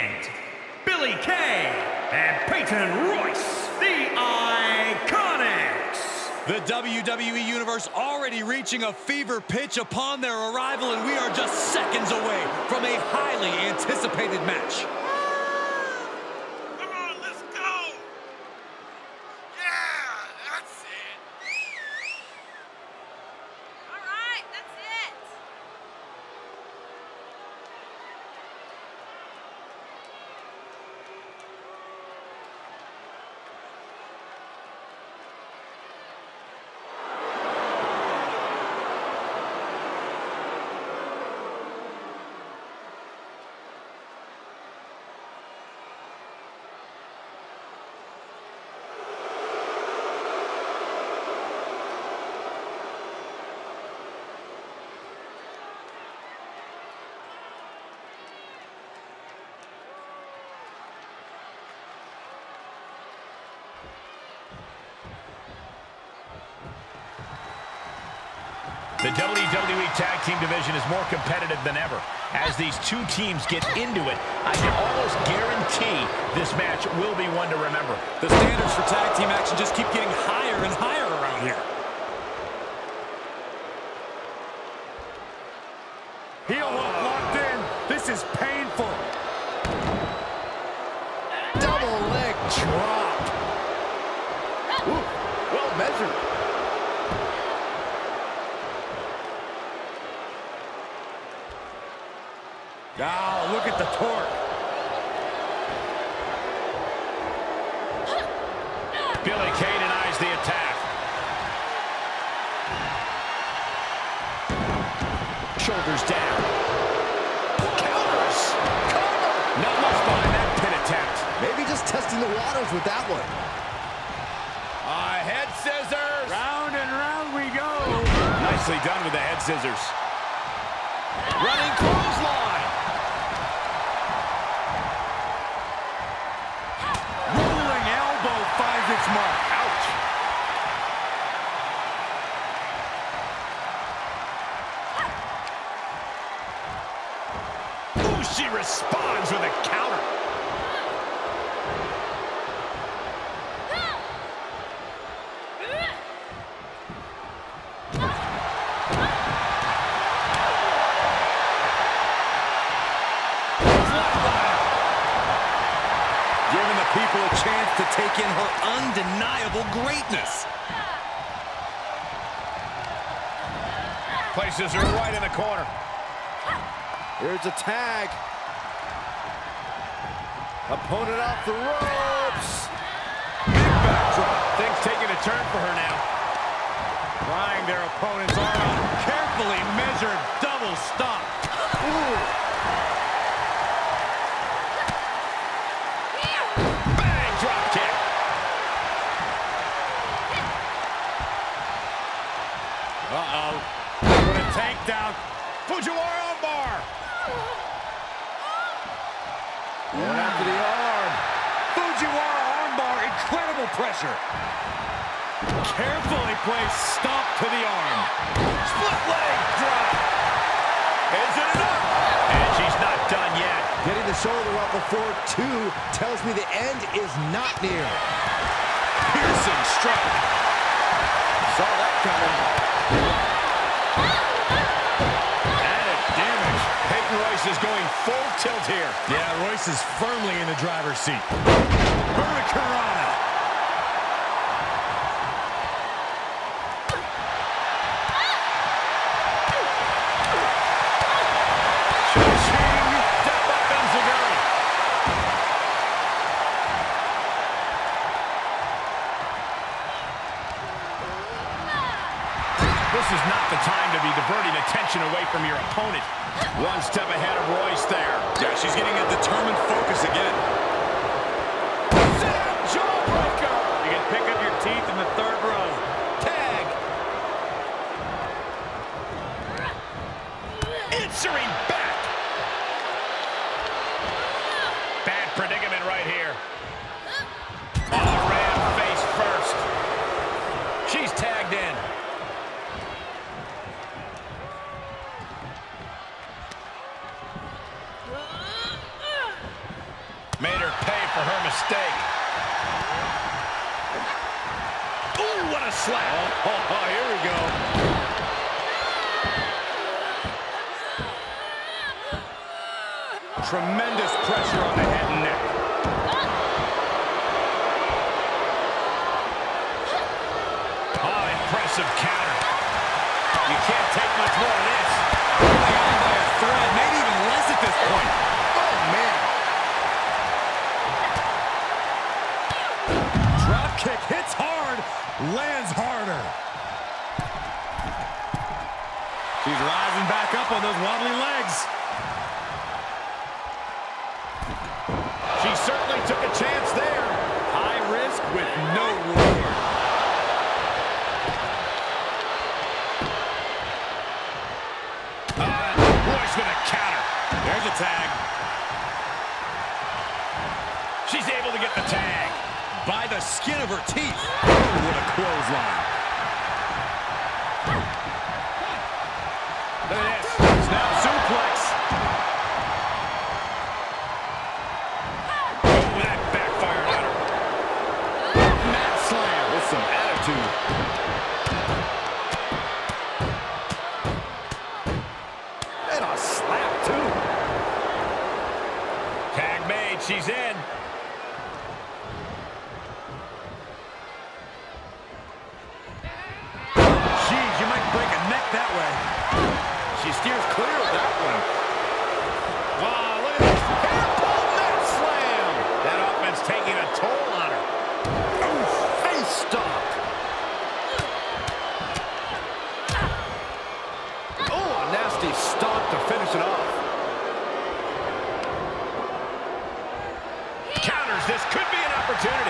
and Billy Kay and Peyton Royce, the Iconics. The WWE Universe already reaching a fever pitch upon their arrival, and we are just seconds away from a highly anticipated match. Come on, let's go! Yeah, that's it! All right, that's it. The WWE Tag Team division is more competitive than ever. As these two teams get into it, I can almost guarantee this match will be one to remember. The standards for tag team action just keep getting higher and higher around here. Heel hook locked in. This is painful. Double leg drop. Ooh, well measured. Oh, look at the torque. Billy Kay denies the attack. Shoulders down. Counters. Cover. Not much behind that pin attempt. Maybe just testing the waters with that one. Head scissors. Round and round we go. Nicely done with the head scissors. Running clothesline. Rolling elbow finds its mark. Ouch. Ooh, she responds with a counter. Giving the people a chance to take in her undeniable greatness. Places her right in the corner. Here's a tag. Opponent off the ropes. Big backdrop. Things taking a turn for her now. Prying their opponent's arm out. Carefully measured double stomp. Ooh. Bang, drop kick. Uh-oh. Put a tank down. Fujiwara armbar. Going after the arm. Fujiwara armbar. Incredible pressure. Carefully placed stomp to the arm. Split leg drop. Is it enough? And she's not done yet. Getting the shoulder up before two tells me the end is not near. Piercing strike. Saw that coming. Added damage. Peyton Royce is going full tilt here. Yeah, Royce is firmly in the driver's seat. Hurricanrana. Cha-ching. Down by Enziguri. This is not the time to be diverting attention away from your opponent. One step ahead of Royce there. Yeah, she's getting a determined focus again. Sit-up jawbreaker. You can pick up your teeth in the third row. Tag. Answering back. Bad predicament right here. Oh, ran face first. She's tagged in. what a slap. Oh, here we go. Tremendous pressure on the head and neck. Oh, impressive counter. You can't take much more of this. Holding on by a thread, maybe even less at this point. Oh, man. Drop kick hits hard, lands harder. She's rising back up on those wobbly legs. She certainly took a chance there. High risk with no reward. Royce with a counter. There's a tag. She's able to get the tag. By the skin of her teeth. Oh, what a clothesline. Look at this. Snap suplex. Oh, that backfired on her. Mat slam with some attitude. And a slap, too. Tag made. She's in. Geez, you might break a neck that way. She steers clear of that one. Wow, look at this. Hair pull mat slam. That offense taking a toll on her. Oh, face stop. Oh, a nasty stop to finish it off. Counters. This could be an opportunity.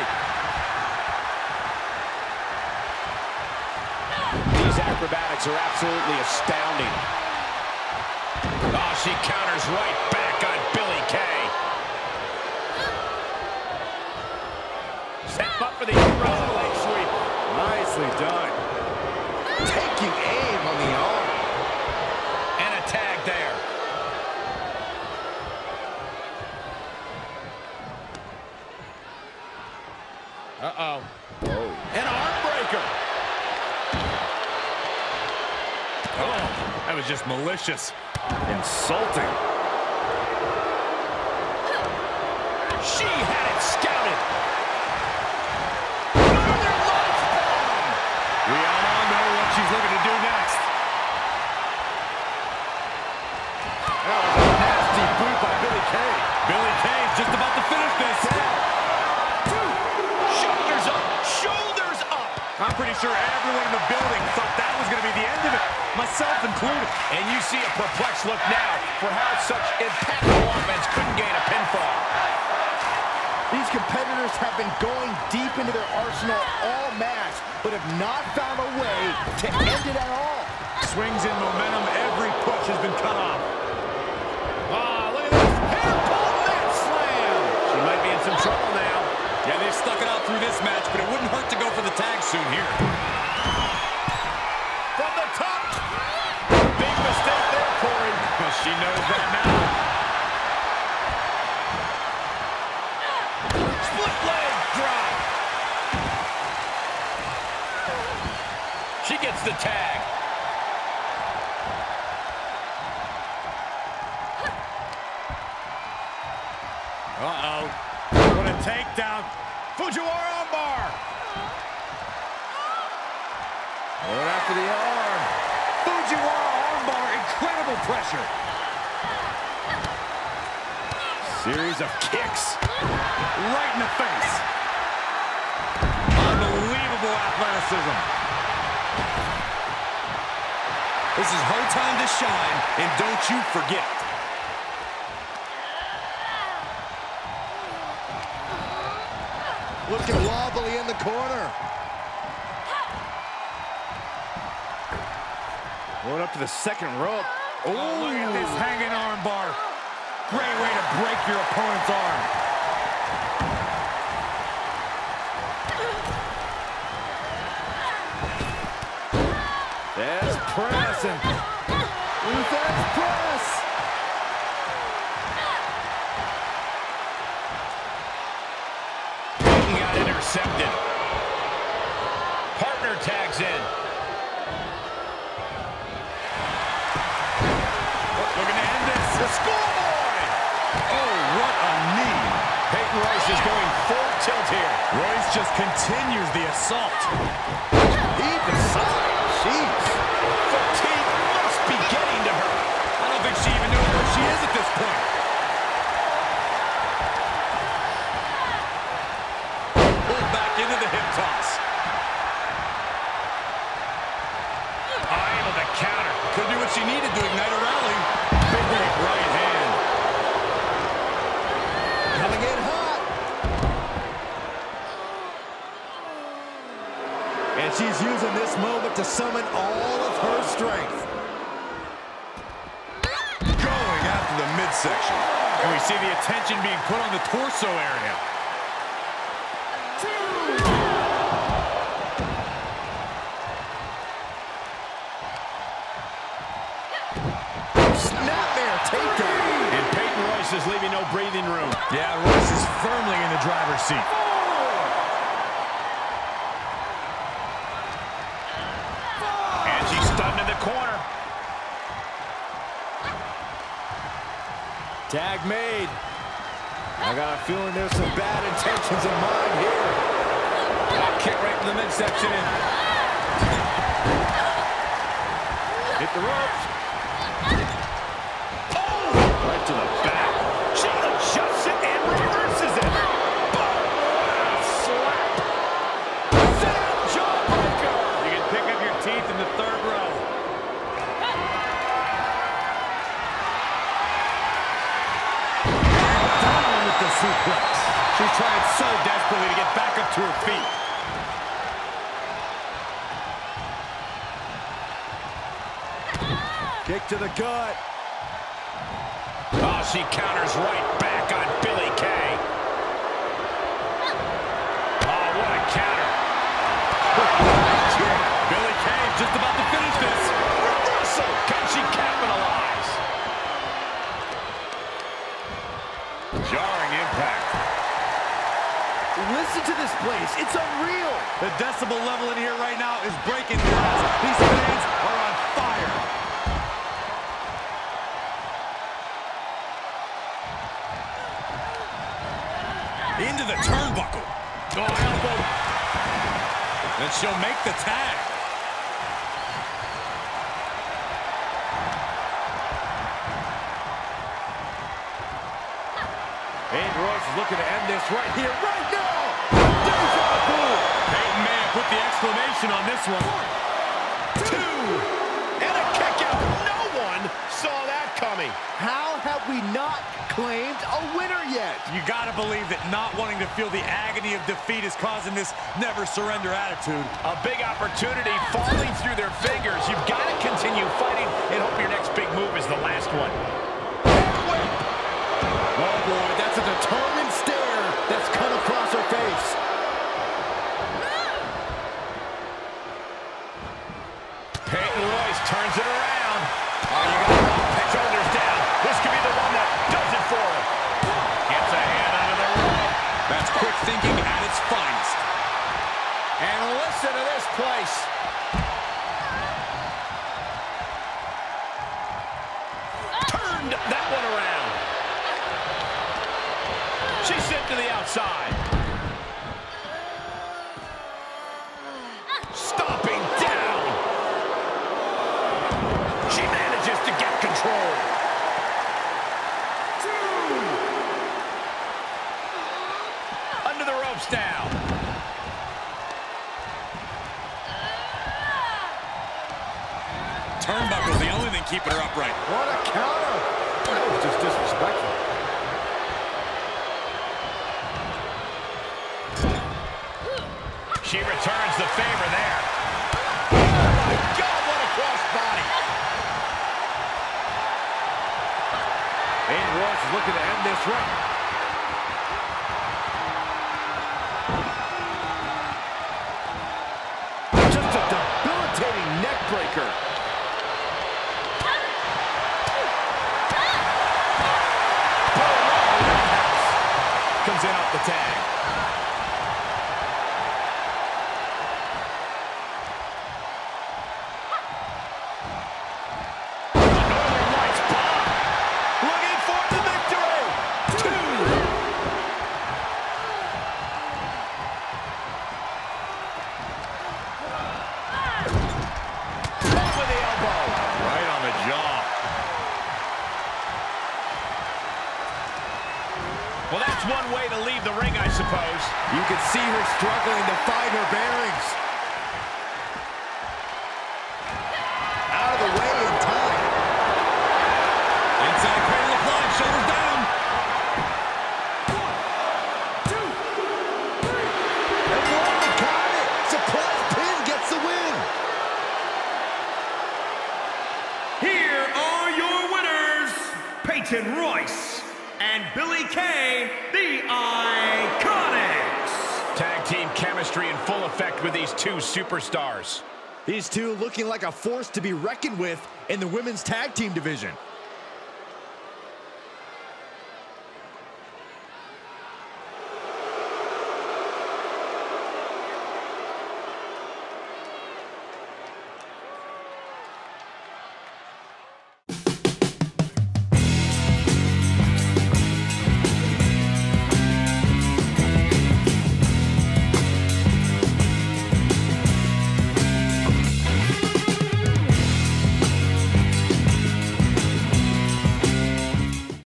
These acrobatics are absolutely astounding. Oh, she counters right back on Billie Kay. Step up for the Russian leg sweep. Nicely done. Taking aim on the arm. And a tag there. Uh-oh. An arm breaker. Oh, that was just malicious. Insulting. She had it scouted. Northern Lights bomb. We all know what she's looking to do next. That was a nasty boot by Billie Kay. Billie Kay's just about to finish this. Shoulders up. Shoulders up. I'm pretty sure everyone in the building thought that was going to be the end of it, myself included. And you see a perplexed look now for how such impactful offense couldn't gain a pinfall. These competitors have been going deep into their arsenal all match, but have not found a way to end it at all. Swings in momentum, every push has been cut off. Ah, look at this. Hair pull mat slam. She might be in some trouble now. Yeah, they've stuck it out through this match, but it wouldn't hurt to go for the tag soon here. From the top. Big mistake there, Corey. Well, she knows that now. Split leg drop. She gets the tag. Uh-oh. What a takedown. Fujiwara armbar. Going after the arm. Fujiwara armbar, incredible pressure. Series of kicks. Right in the face. Unbelievable athleticism. This is her time to shine, and don't you forget. Looking wobbly in the corner. Going up to the second rope. Oh, look at this hanging arm bar. Great way to break your opponent's arm. There's pressing. There's press. He got intercepted. Partner tags in. Looking to end this. The schoolboy! Oh, what a knee. Peyton Royce is going full tilt here. Royce just continues the assault. He decides. Jeez. Fatigue must be getting to her. I don't think she even knows where she is at this point. Pulled back into the hip toss. Able to counter. Could do what she needed to ignite a rally. Big right hand. Coming in hot. And she's using this moment to summon all of her strength. Going after the midsection. And we see the attention being put on the torso area. Snapmare takedown. And Peyton Royce is leaving no breathing room. Yeah, Royce is firmly in the driver's seat. And she's stunned in the corner. Tag made. I got a feeling there's some bad intentions in mind here. Kick right to the midsection. Hit the ropes. Right to the back. She adjusts it and reverses it. Boom! Slap. Sam jawbreaker. You can pick up your teeth in the third row. Down with the suplex. She's trying so desperately to get back up to her feet. Kick to the gut. Oh, she counters right back on Billie Kay. Oh, what a counter. Billie Kay is just about to finish this. Reversal. Can she capitalize? Jarring impact. Listen to this place. It's unreal. The decibel level in here right now is breaking glass. These fans are on fire. Into the turnbuckle. Oh, elbow. And she'll make the tag. Peyton Royce is looking to end this right here, right now. Peyton may have put the exclamation on this one. 2. And a kick out. No one saw that coming. How have we not claimed a winner yet? You gotta believe that not wanting to feel the agony of defeat is causing this never surrender attitude. A big opportunity falling through their fingers. You've got to continue fighting and hope your next big move is the last one. Oh boy, that's a determined stare that's come across her face. Peyton Royce turns it around. Oh, you got to shoulders down. This could be the one that does it for her. Gets a hand out of the rope. That's quick thinking at its finest. And listen to this place. Turned that one around. She's sent to the outside. Stomping down. She manages to get control. 2. Under the ropes now. Turnbuckle's the only thing keeping her upright. What a counter. That was just disrespectful. She returns the favor there. Oh my God, what a crossbody. Peyton Royce is looking to end this right. Just a debilitating neck breaker. Comes in off the tag. one way to leave the ring, I suppose. You can see her struggling to find her bearings. Out of the way in time. Inside cradle applied, shoulders down. 1, 2, 3. And Roman got it. Surprise pin gets the win. Here are your winners, Peyton Royce and Billie Kay, the Iconics. Tag team chemistry in full effect with these two superstars. These two looking like a force to be reckoned with in the women's tag team division.